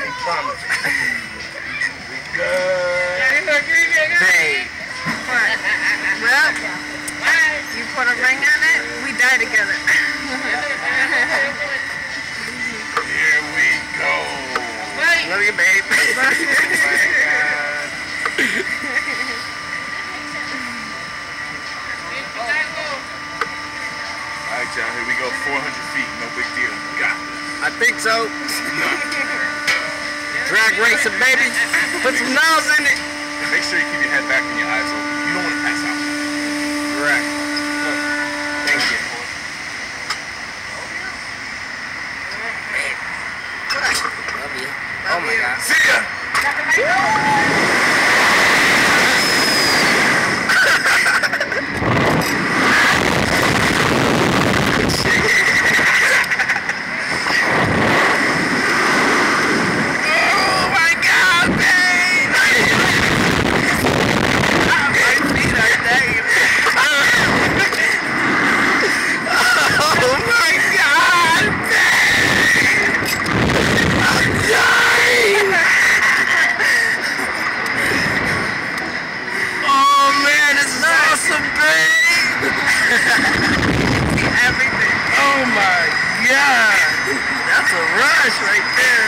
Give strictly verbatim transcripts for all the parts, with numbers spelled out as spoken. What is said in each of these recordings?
I promise. We good. Babe. What? Well, you put a ring on it, we die together. Here we go. Love you, babe. Oh my God. Alright, y'all, here we go. four hundred feet, no big deal. Got this. I think so. Drag racing, baby. Put some nails in it. Make sure you keep your head back and your eyes open. You don't want to pass out. Right. Thank you. Love you. Oh my God. See ya! Everything. Oh my God! That's a rush right there.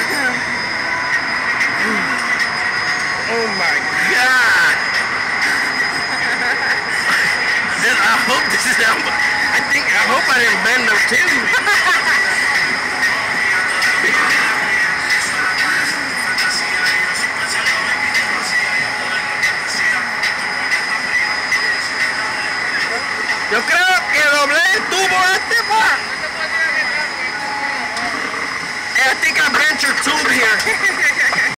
Oh my God! This, I hope this is. I think. I hope I didn't bend those too. Yo creo que doblé el tubo este, pa. I think I bent your tube here.